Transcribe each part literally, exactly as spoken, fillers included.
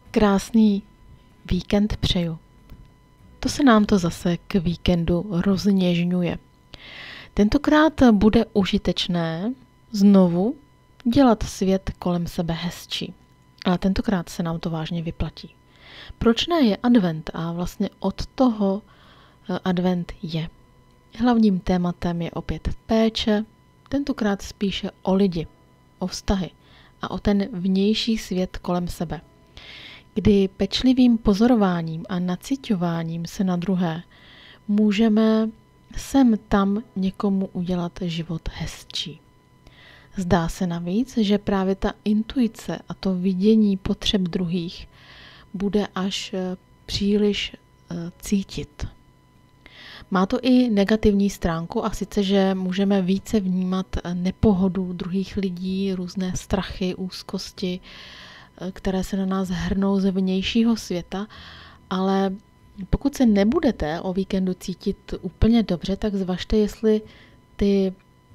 Krásný víkend přeju. To se nám to zase k víkendu rozněžňuje. Tentokrát bude užitečné znovu dělat svět kolem sebe hezčí. Ale tentokrát se nám to vážně vyplatí. Proč ne, je advent a vlastně od toho advent je. Hlavním tématem je opět péče, tentokrát spíše o lidi, o vztahy a o ten vnější svět kolem sebe, kdy pečlivým pozorováním a naciťováním se na druhé můžeme sem tam někomu udělat život hezčí. Zdá se navíc, že právě ta intuice a to vidění potřeb druhých bude až příliš cítit. Má to i negativní stránku, a sice, že můžeme více vnímat nepohodu druhých lidí, různé strachy, úzkosti, které se na nás hrnou ze vnějšího světa, ale pokud se nebudete o víkendu cítit úplně dobře, tak zvažte, jestli ty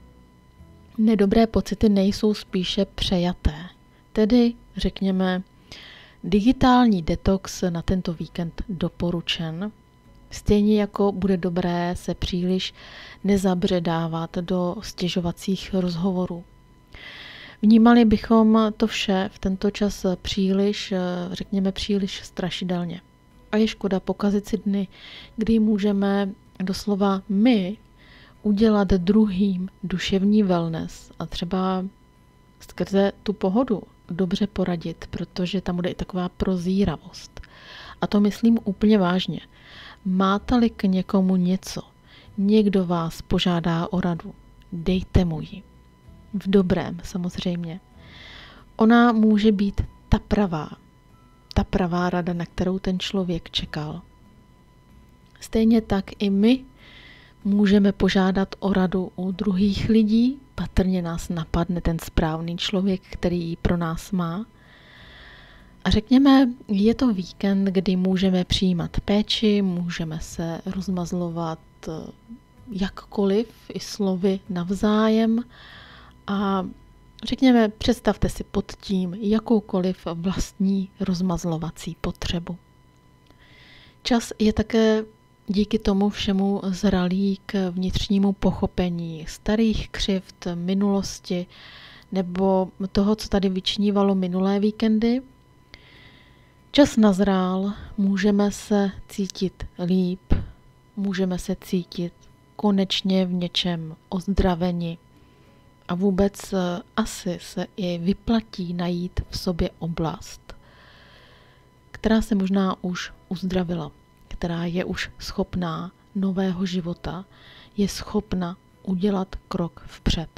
nedobré pocity nejsou spíše přejaté. Tedy, řekněme, digitální detox na tento víkend doporučen, stejně jako bude dobré se příliš nezabředávat do stěžovacích rozhovorů. Vnímali bychom to vše v tento čas příliš, řekněme příliš strašidelně. A je škoda pokazit si dny, kdy můžeme doslova my udělat druhým duševní wellness a třeba skrze tu pohodu dobře poradit, protože tam bude i taková prozíravost. A to myslím úplně vážně. Máte-li k někomu něco, někdo vás požádá o radu, dejte mu ji. V dobrém samozřejmě. Ona může být ta pravá, ta pravá rada, na kterou ten člověk čekal. Stejně tak i my můžeme požádat o radu u druhých lidí, patrně nás napadne ten správný člověk, který ji pro nás má. A řekněme, je to víkend, kdy můžeme přijímat péči, můžeme se rozmazlovat jakkoliv, i slovy navzájem. A řekněme, představte si pod tím jakoukoliv vlastní rozmazlovací potřebu. Čas je také díky tomu všemu zralý k vnitřnímu pochopení starých křivd minulosti nebo toho, co tady vyčnívalo minulé víkendy. Čas nazrál, můžeme se cítit líp, můžeme se cítit konečně v něčem ozdraveni a vůbec asi se i vyplatí najít v sobě oblast, která se možná už uzdravila, která je už schopná nového života, je schopna udělat krok vpřed.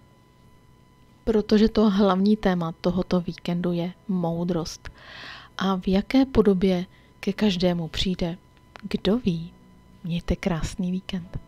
Protože to hlavní téma tohoto víkendu je moudrost. A v jaké podobě ke každému přijde, kdo ví. Mějte krásný víkend.